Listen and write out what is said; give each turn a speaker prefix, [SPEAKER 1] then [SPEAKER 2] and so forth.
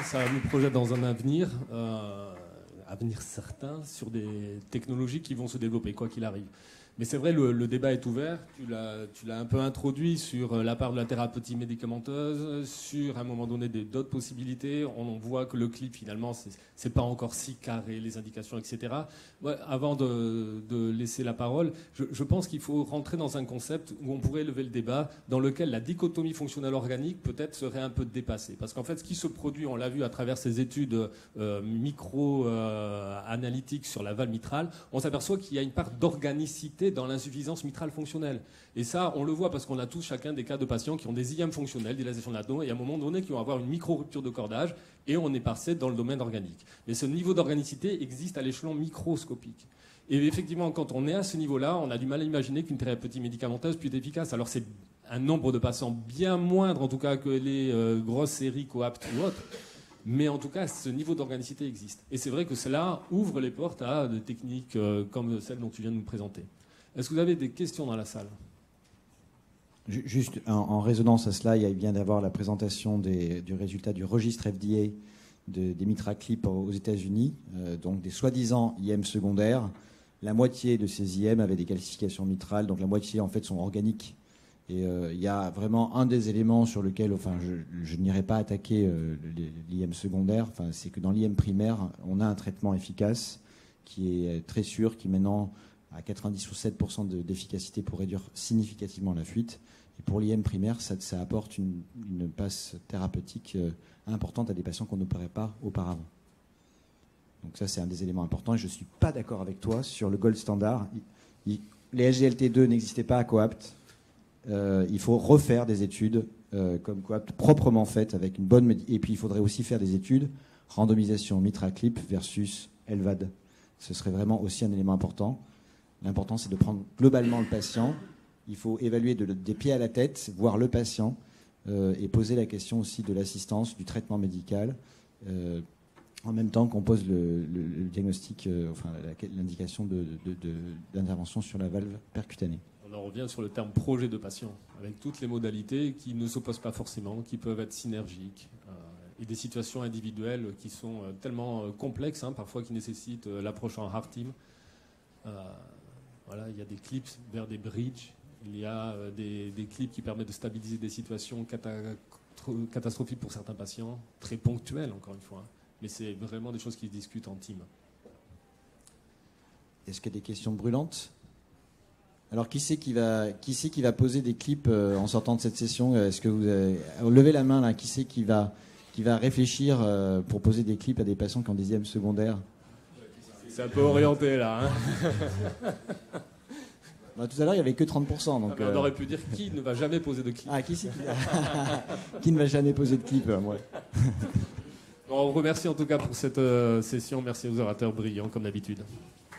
[SPEAKER 1] ça nous projette dans un avenir certain, sur des technologies qui vont se développer, quoi qu'il arrive. Mais c'est vrai, le débat est ouvert. Tu l'as un peu introduit sur la part de la thérapeutique médicamenteuse, sur à un moment donné d'autres possibilités. On voit que le clip, finalement, c'est pas encore si carré, les indications, etc. Ouais, avant de laisser la parole, je pense qu'il faut rentrer dans un concept où on pourrait lever le débat, dans lequel la dichotomie fonctionnelle organique peut-être serait un peu dépassée. Parce qu'en fait, ce qui se produit, on l'a vu à travers ces études micro-analytiques sur la valve mitrale, on s'aperçoit qu'il y a une part d'organicité dans l'insuffisance mitrale fonctionnelle. Et ça, on le voit parce qu'on a tous chacun des cas de patients qui ont des IM fonctionnels, dilatation de l'atome, et à un moment donné, qui vont avoir une micro-rupture de cordage, et on est passé dans le domaine organique. Mais ce niveau d'organicité existe à l'échelon microscopique. Et effectivement, quand on est à ce niveau-là, on a du mal à imaginer qu'une thérapeutique médicamenteuse puisse être efficace. Alors c'est un nombre de patients bien moindre, en tout cas, que les grosses séries coaptes ou autres. Mais en tout cas, ce niveau d'organicité existe. Et c'est vrai que cela ouvre les portes à des techniques comme celle dont tu viens de nous présenter. Est-ce que vous avez des questions dans la salle ?
[SPEAKER 2] Juste en résonance à cela, il vient d'avoir la présentation du résultat du registre FDA des MitraClip aux États-Unis, donc des soi-disant IM secondaires. La moitié de ces IM avaient des calcifications mitrales, donc la moitié en fait sont organiques. Et il y a vraiment un des éléments sur lequel, enfin, je n'irai pas attaquer l'IM secondaire, enfin, c'est que dans l'IM primaire, on a un traitement efficace qui est très sûr, qui maintenant à 90 ou 7% d'efficacité pour réduire significativement la fuite. Et pour l'IM primaire, ça apporte une passe thérapeutique importante à des patients qu'on n'opérait pas auparavant. Donc ça, c'est un des éléments importants. Et je ne suis pas d'accord avec toi sur le gold standard. Les SGLT2 n'existaient pas à Coapt. Il faut refaire des études comme Coapt proprement faites avec une bonne... Et puis, il faudrait aussi faire des études randomisation MitraClip versus LVAD. Ce serait vraiment aussi un élément important. L'important, c'est de prendre globalement le patient. Il faut évaluer des pieds à la tête, voir le patient, et poser la question aussi de l'assistance, du traitement médical, en même temps qu'on pose le diagnostic, enfin l'indication d'intervention sur la valve percutanée.
[SPEAKER 1] On en revient sur le terme projet de patient, avec toutes les modalités qui ne s'opposent pas forcément, qui peuvent être synergiques, et des situations individuelles qui sont tellement complexes, parfois qui nécessitent l'approche en half team. Voilà, il y a des clips vers des bridges, il y a des clips qui permettent de stabiliser des situations catastrophiques pour certains patients, très ponctuelles encore une fois, mais c'est vraiment des choses qui se discutent en team.
[SPEAKER 2] Est-ce qu'il y a des questions brûlantes ? Alors qui c'est qui va poser des clips en sortant de cette session ? Est-ce que vous avez... Levez la main là, qui c'est qui va réfléchir pour poser des clips à des patients qui ont des IM secondaires ?
[SPEAKER 1] C'est un peu orienté là.
[SPEAKER 2] Bah, tout à l'heure, il n'y avait que 30%. Donc,
[SPEAKER 1] on aurait pu dire qui ne va jamais poser de clip.
[SPEAKER 2] Ah, qui c'est qui ne va jamais poser de clip ouais.
[SPEAKER 1] On remercie en tout cas pour cette session. Merci aux orateurs brillants comme d'habitude.